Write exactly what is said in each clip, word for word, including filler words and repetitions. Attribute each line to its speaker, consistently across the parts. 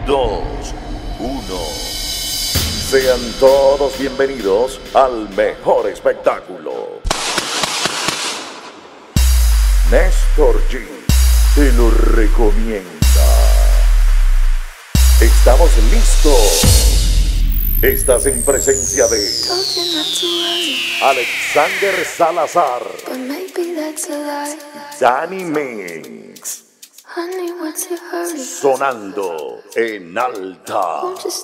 Speaker 1: dos, uno. Sean todos bienvenidos al mejor espectáculo. Néstor G te lo recomienda. Estamos listos. Estás en presencia de Alexander Salazar, Danny Mix, sonando en alta.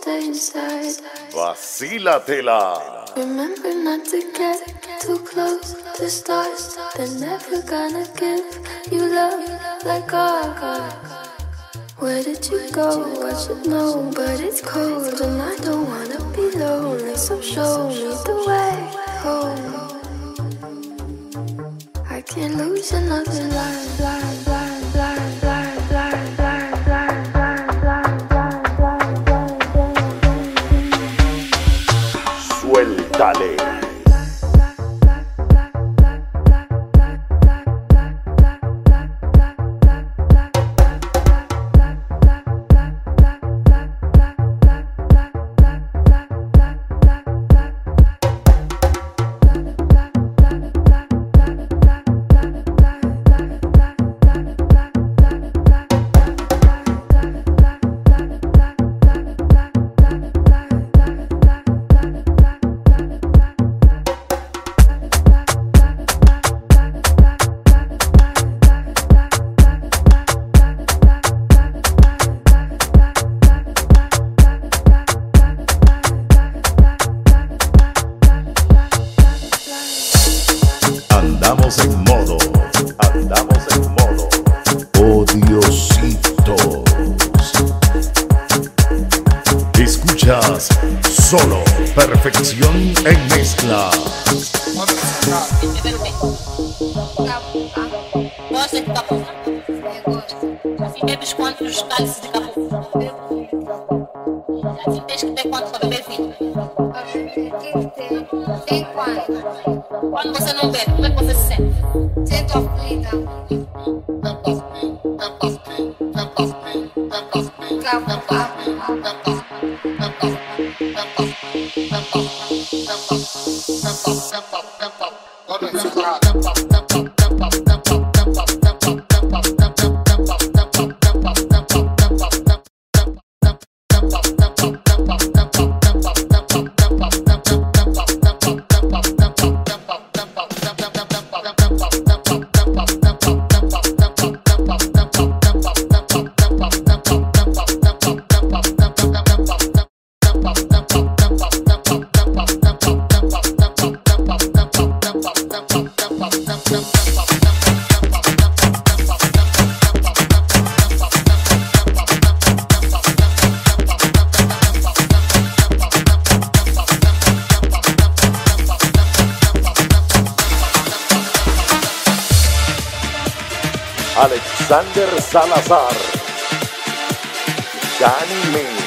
Speaker 1: Vacílatela.
Speaker 2: Remember not to get too close to stars. They're never gonna give you love like God. Where did you go? I should know, but it's cold and I don't wanna be lonely. So show me the way home. I can't lose another line, line, line, line, line, line, line, line, line, line, line.
Speaker 1: Suéltale. Andamos en modo, andamos en modo odiositos. Escuchas solo perfección en mezcla.
Speaker 3: Gosta de capô? Assim bebes quantos cálices de capô? Assim tens que ter quanto para beber vinho?
Speaker 4: Tem quanto?
Speaker 3: Quando você não bebe, como é que você se sente?
Speaker 4: Sinto aflita.
Speaker 3: Não posso, não posso, não posso, não posso,
Speaker 4: Claro,
Speaker 3: não posso, não posso, não posso, não posso, não posso, não posso, não posso, não posso, não posso.
Speaker 4: Toda
Speaker 3: Não
Speaker 4: essa
Speaker 3: posso, não posso, não posso, não posso, não posso, não posso, não posso, não posso, não posso, não posso, não posso, não posso, não posso, não posso, não
Speaker 1: Alexander Salazar, Danny Mix.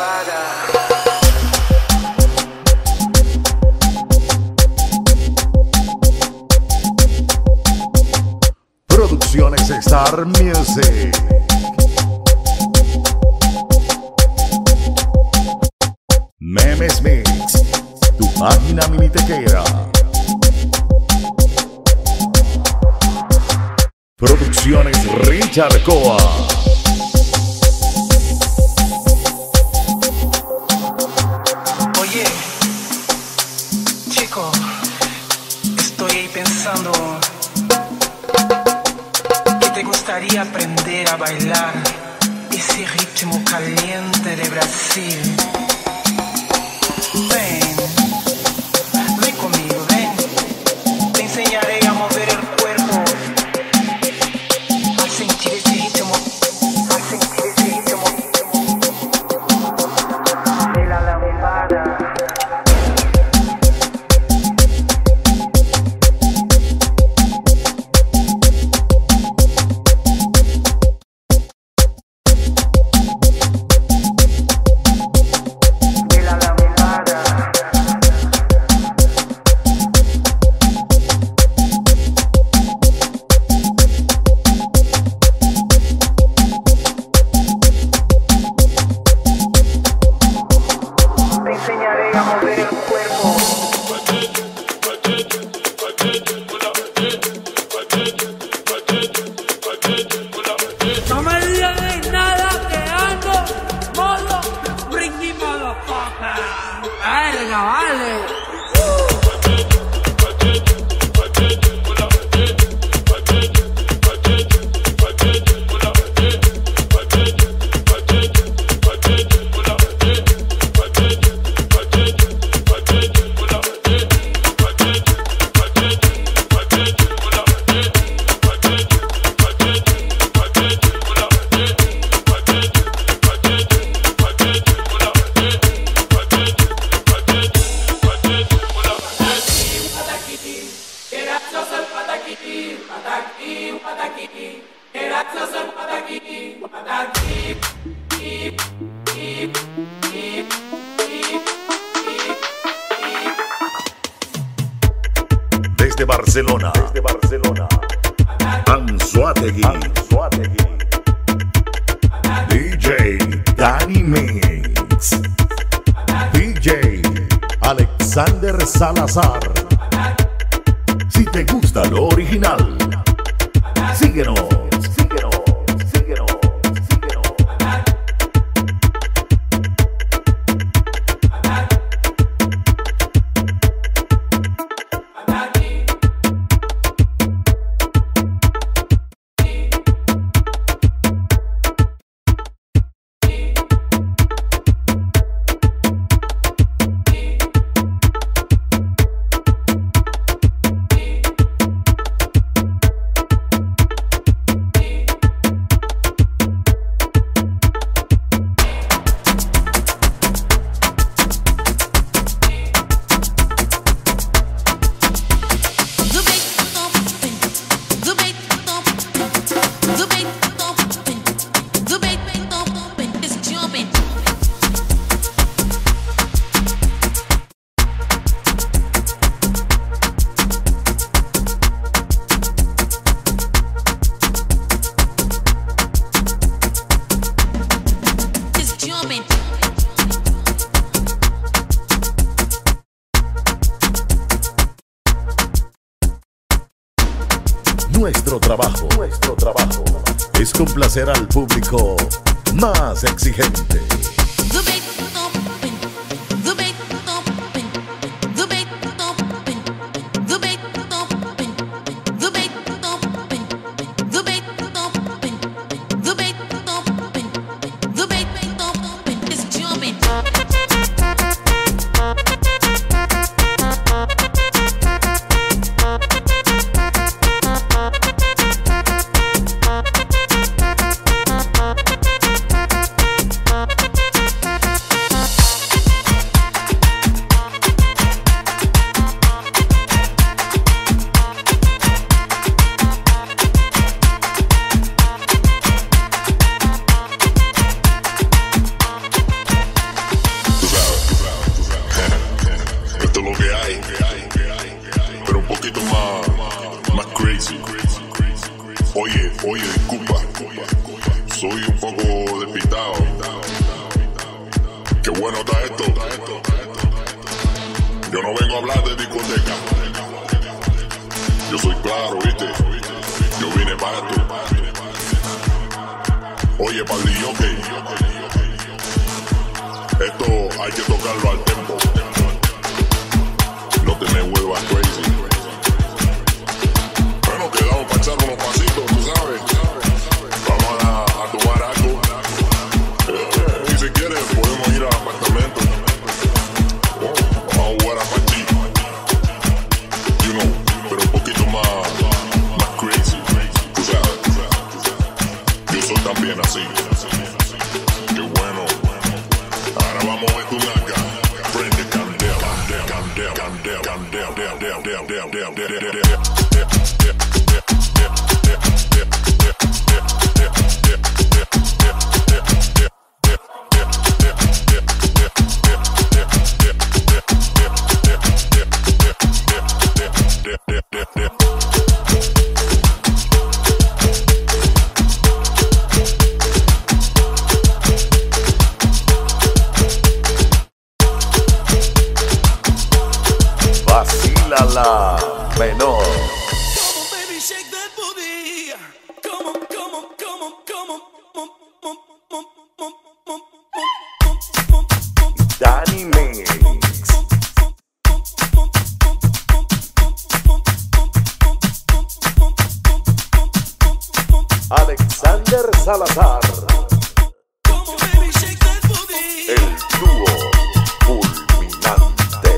Speaker 1: Producciones Star Music. Memes Mix, tu página minitequera. Producciones Richard Coa.
Speaker 5: Oye, chico, estoy ahí pensando que te gustaría aprender a bailar ese ritmo caliente de Brasil. Ven, ven conmigo, ven, te enseñaré a mover el cuerpo, a sentir ese ritmo, a sentir ese ritmo de la lambada.
Speaker 6: No me digan nada que ando modo brinky motherfucker. Verga, vale.
Speaker 1: Desde Barcelona, desde Barcelona, Anzoátegui, Anzoátegui, D J Danny Mix, D J Alexander Salazar. Si te gusta lo original, síguenos, síguenos, síguenos, síguenos. Nuestro trabajo, nuestro trabajo es complacer al público más exigente.
Speaker 7: bueno está esto. Yo no vengo a hablar de discoteca. Yo soy claro, ¿viste? Yo vine para esto. Oye, pardillo, ok. Esto hay que tocarlo al tempo. No te me vuelvas crazy. Bueno, quedamos para echar unos pasitos, tú sabes. Vamos a, a tomar algo. Eh, y si quieres, podemos ir al apartamento. Oh, vamos a jugar a party. You know, pero un poquito más, más crazy. Tú sabes. Yo soy también así. Qué bueno. Ahora vamos a ver tu naca. Prende candela, candela, candela, candela, candela, candela, candela.
Speaker 1: Vacila la menor. Danny Mix. Alexander Salazar. El dúo fulminante.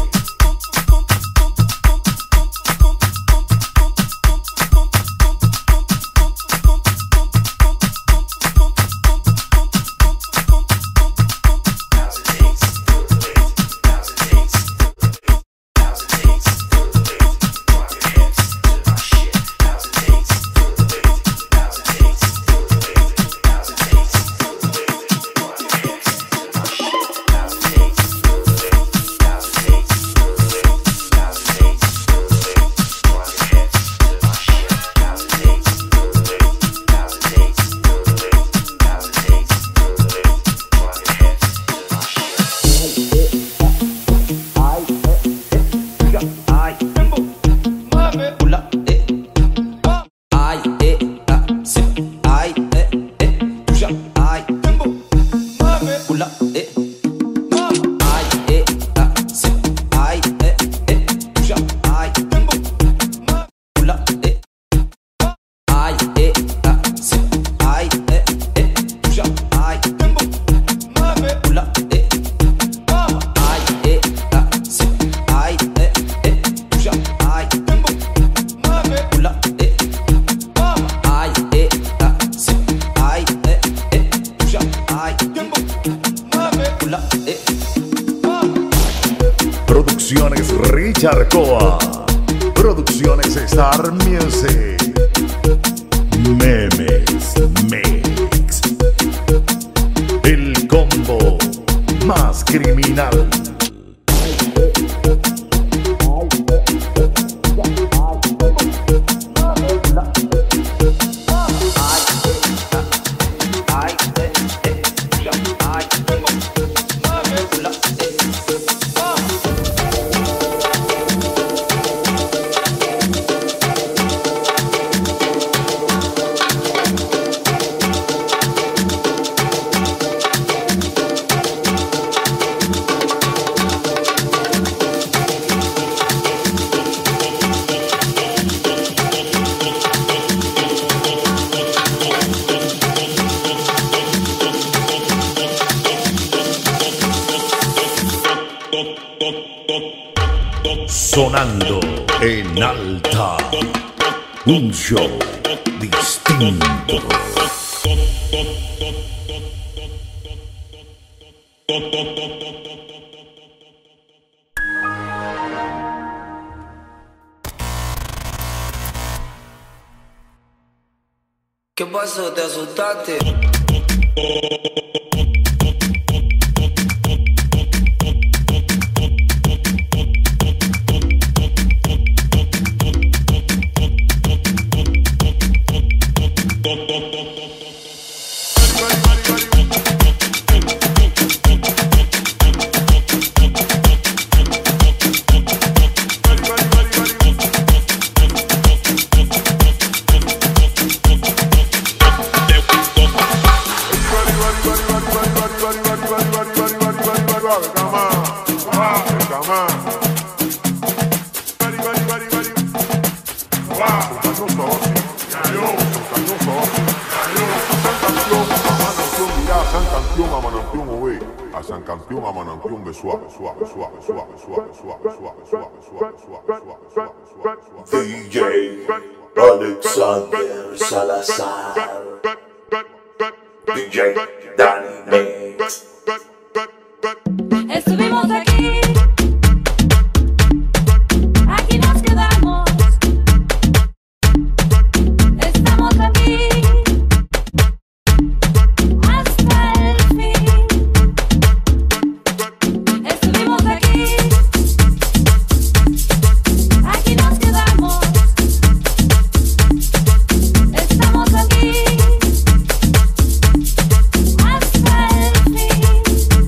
Speaker 1: Producciones Richard Coa. Producciones Star Music. Memes Mix. El combo más criminal. Sonando en alta, un show distinto.
Speaker 8: ¿Qué pasó? ¿Te asustaste?
Speaker 7: San Campeón a Manantión de suave, suave, suave, suave, suave, suave, suave, suave, suave, suave, suave, suave, suave.
Speaker 1: D J Alexander Salazar, D J Danny Mix.
Speaker 2: Estuvimos aquí, aquí nos quedamos, estamos aquí hasta el fin. Estuvimos aquí, aquí nos quedamos, estamos aquí hasta el fin.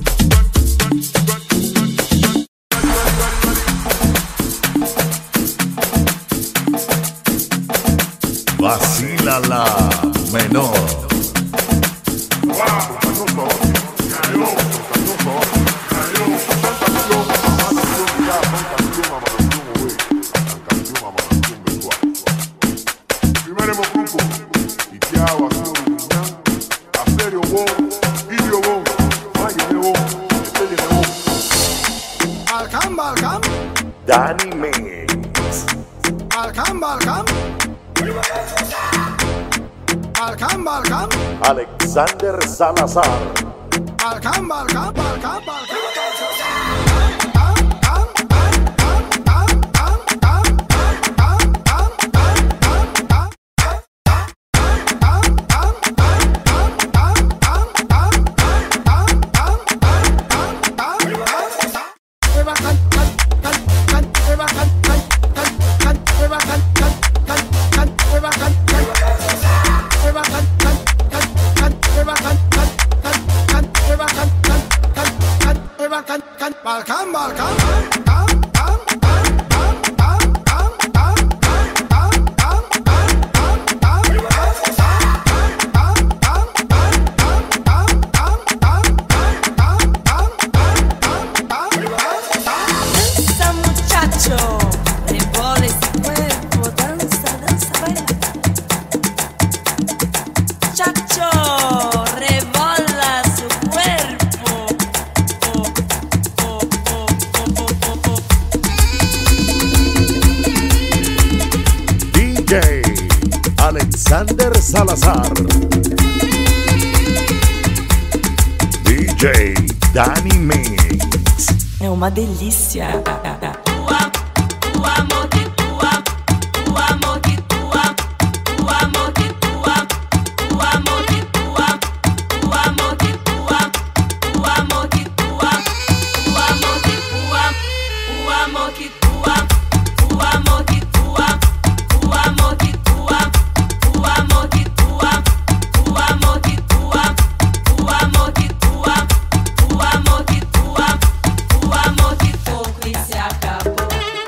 Speaker 1: Vacila la menor. Danny Mix. Alexander Salazar. Alexander Salazar, D J Danny Mix.
Speaker 9: É uma delícia.
Speaker 2: O amor que tua, o amor que tua, o amor que tua, o amor que tua, o amor que tua, o amor que tua, o amor que tua, o amor que tua, o amor que tua, o amor que tua, o amor que tua, o amor que tua, o amor que tua, o amor que tua, o amor que pouco e se acabou.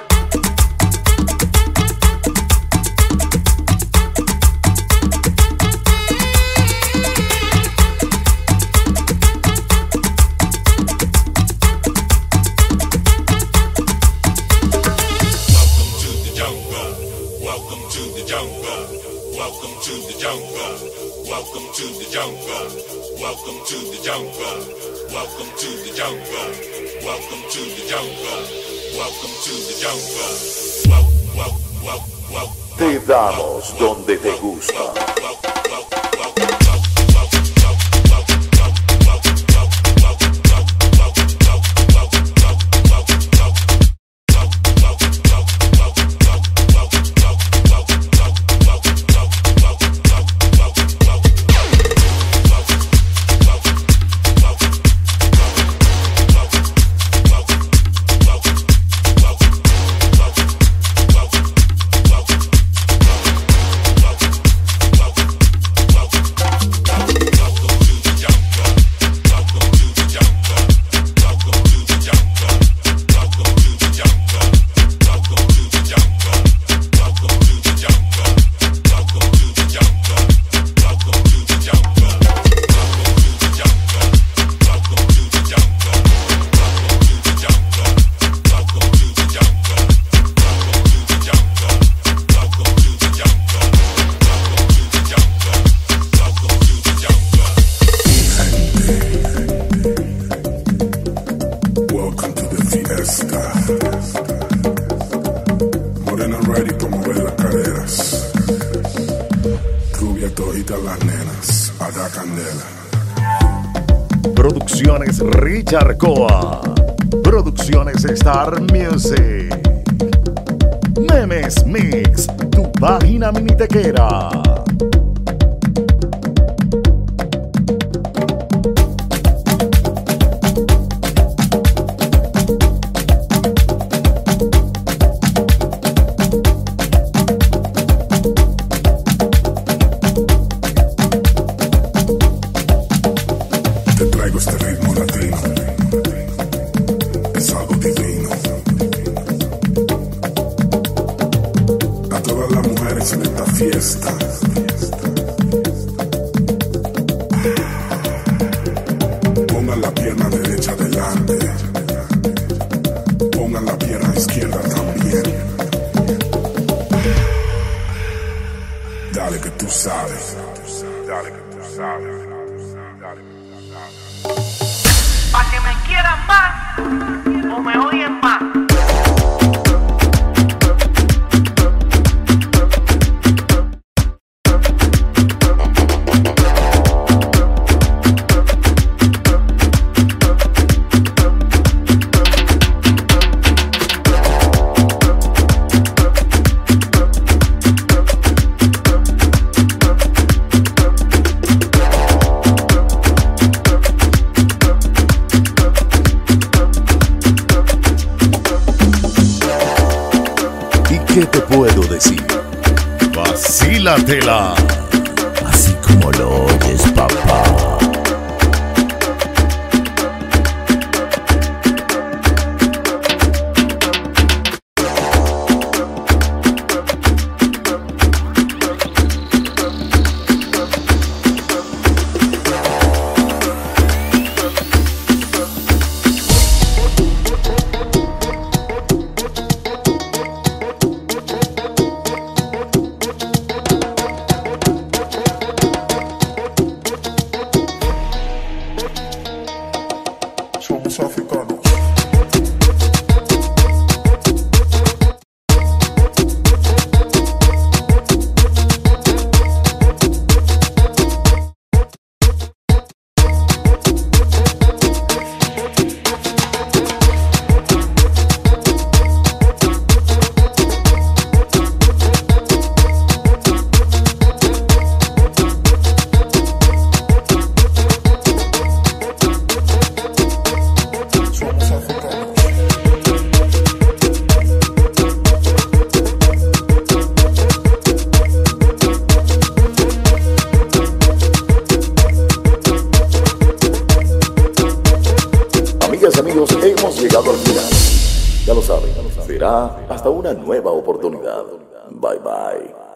Speaker 7: Welcome to the jungle. Welcome to the jungle. Welcome to the jungle. Welcome to the jungle. Welcome to the jungle. Wel, wel, wel, wel.
Speaker 1: Te damos donde te gusta.
Speaker 7: Morena ready para mover las caderas. Rubia todita las nenas, a la candela.
Speaker 1: Producciones Richard Coa. Producciones Star Music. Memes Mix, tu página minitequera.
Speaker 7: Te traigo este ritmo latino, es algo divino. A todas las mujeres en esta fiesta, pongan la pierna derecha delante, pongan la pierna izquierda también. Dale que tú sabes, dale que tú sabes.
Speaker 5: Pa' que me quieran más o me odien más.
Speaker 1: ¿Qué te puedo decir? Vacílatela, así como lo oyes, papá.
Speaker 7: Somos africanos.
Speaker 1: Amigas, amigos, hemos llegado al final. Ya lo saben, será hasta una nueva oportunidad. Bye bye.